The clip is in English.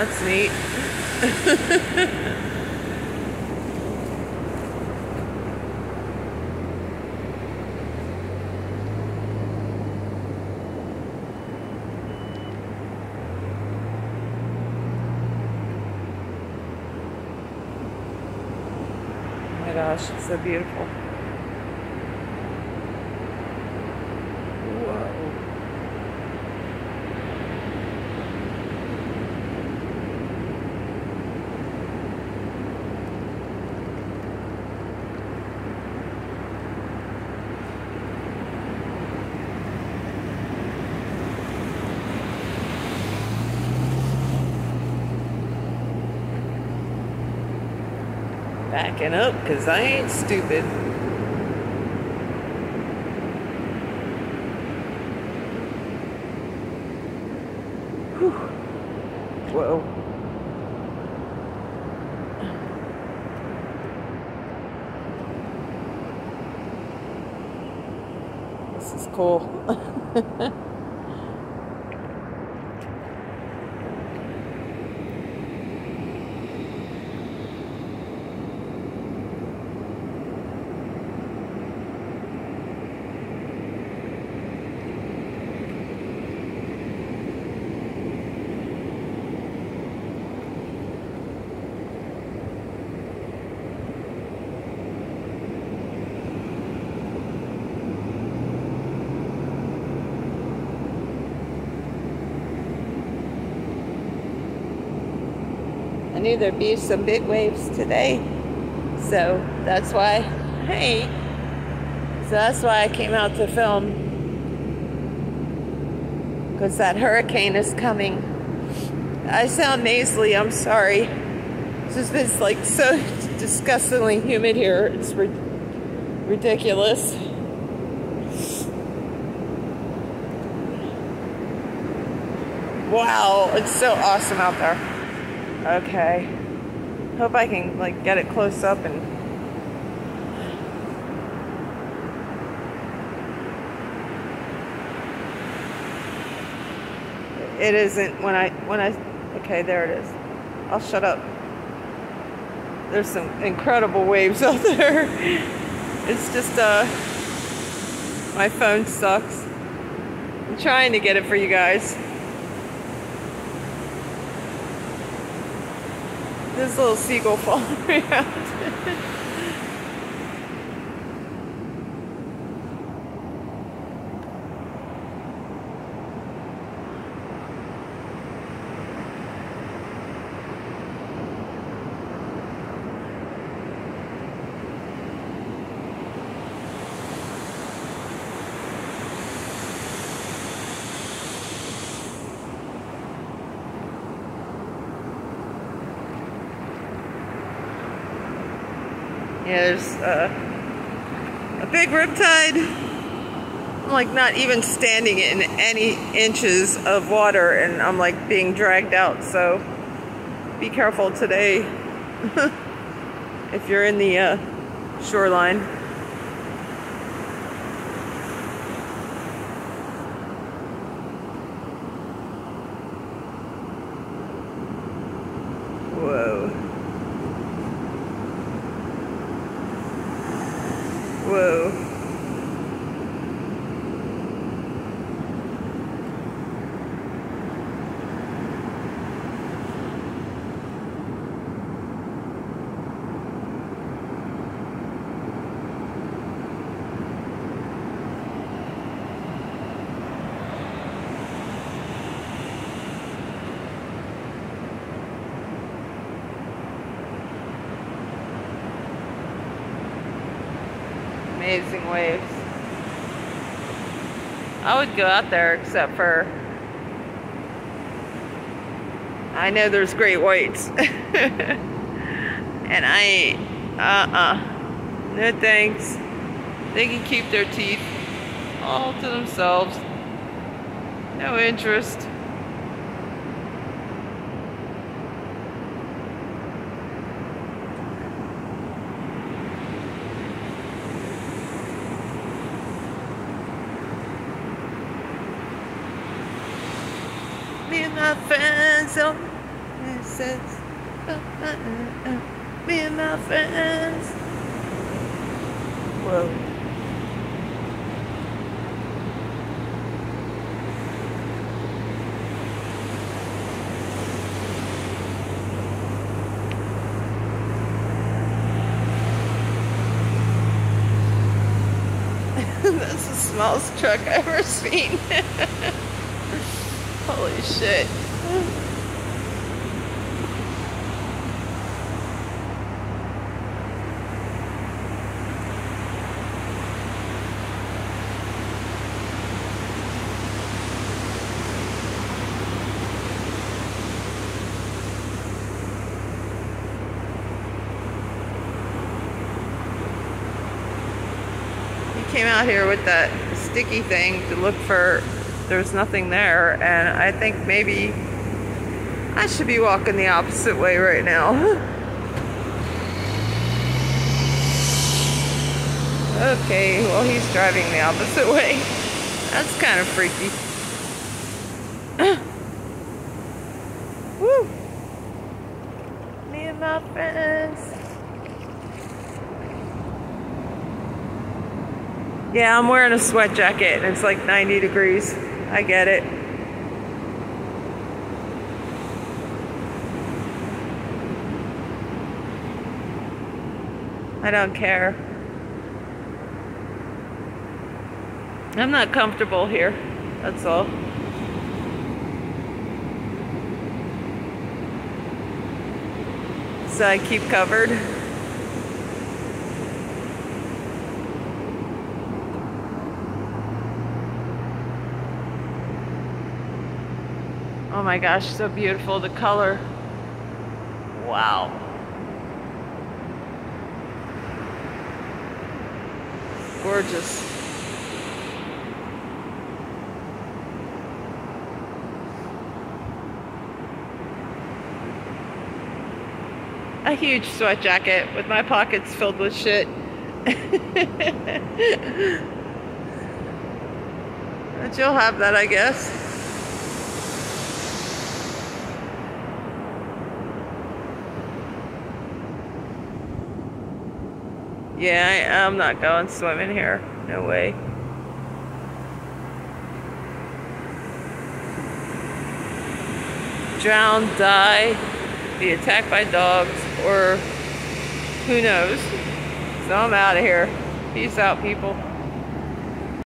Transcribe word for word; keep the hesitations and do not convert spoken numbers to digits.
That's neat. Oh my gosh, it's so beautiful. Whoa. Backing up, because I ain't stupid. Whew. Whoa. This is cool. I knew there'd be some big waves today, so that's why, hey, so that's why I came out to film, because that hurricane is coming. I sound nasally, I'm sorry. It's just been like so disgustingly humid here, it's ri ridiculous. Wow, it's so awesome out there. Okay, hope I can like get it close up and it isn't when I when I okay, there it is. I'll shut up. There's some incredible waves out there. It's just uh my phone sucks. I'm trying to get it for you guys. This little seagull falling around. Yeah, there's uh, a big riptide. I'm like not even standing in any inches of water and I'm like being dragged out, so be careful today if you're in the uh, shoreline. Whoa. Whoa. Amazing waves. I would go out there except for I know there's great whites. And I ain't uh-uh. No thanks. They can keep their teeth all to themselves. No interest. Me and my friends, oh, says, uh, uh, uh, uh, me and my friends. Whoa. That's the smallest truck I've ever seen. Holy shit. Came out here with that sticky thing to look for, there's nothing there, and I think maybe I should be walking the opposite way right now. Okay, well, he's driving the opposite way. That's kind of freaky. Woo! Me and my friends. Yeah, I'm wearing a sweat jacket and it's like ninety degrees. I get it. I don't care. I'm not comfortable here. That's all. So I keep covered. Oh my gosh, so beautiful, the color. Wow. Gorgeous. A huge sweat jacket with my pockets filled with shit. But you'll have that, I guess. Yeah, I, I'm not going swimming here. No way. Drown, die, be attacked by dogs, or who knows. So I'm out of here. Peace out, people.